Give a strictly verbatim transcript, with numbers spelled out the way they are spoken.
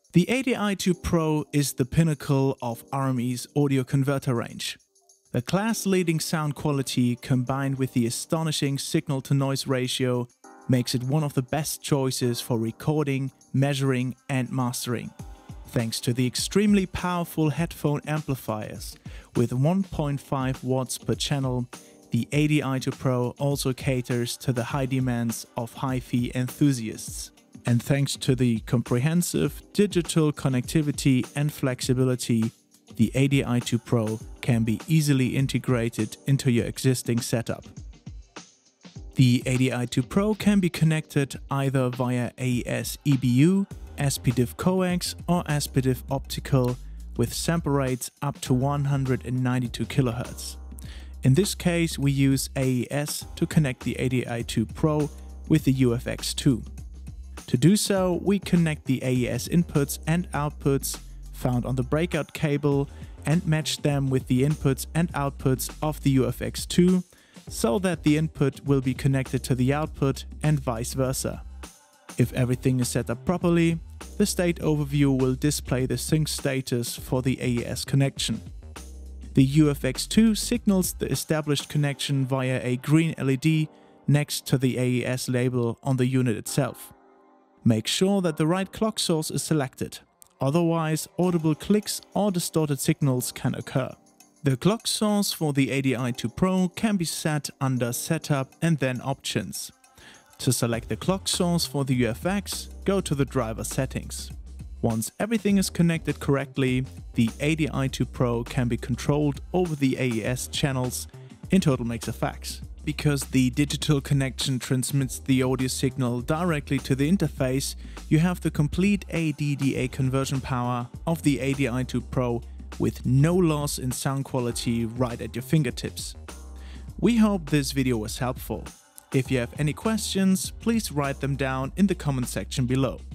The A D I two Pro is the pinnacle of R M E's audio converter range. The class-leading sound quality combined with the astonishing signal-to-noise ratio makes it one of the best choices for recording, measuring and mastering. Thanks to the extremely powerful headphone amplifiers with one point five watts per channel, the A D I two Pro also caters to the high demands of hi-fi enthusiasts. And thanks to the comprehensive digital connectivity and flexibility, the A D I two Pro can be easily integrated into your existing setup. The A D I two Pro can be connected either via A E S E B U, S P D I F coax or S P D I F optical with sample rates up to one hundred ninety-two kilohertz. In this case, we use A E S to connect the A D I two Pro with the U F X two. To do so, we connect the A E S inputs and outputs found on the breakout cable and match them with the inputs and outputs of the U F X two so that the input will be connected to the output and vice versa. If everything is set up properly, the state overview will display the sync status for the A E S connection. The U F X two signals the established connection via a green L E D next to the A E S label on the unit itself. Make sure that the right clock source is selected, otherwise audible clicks or distorted signals can occur. The clock source for the A D I two Pro can be set under Setup and then Options. To select the clock source for the U F X, go to the driver settings. Once everything is connected correctly, the A D I two Pro can be controlled over the A E S channels in TotalMix F X. Because the digital connection transmits the audio signal directly to the interface, you have the complete A D D A conversion power of the A D I two Pro with no loss in sound quality right at your fingertips. We hope this video was helpful. If you have any questions, please write them down in the comment section below.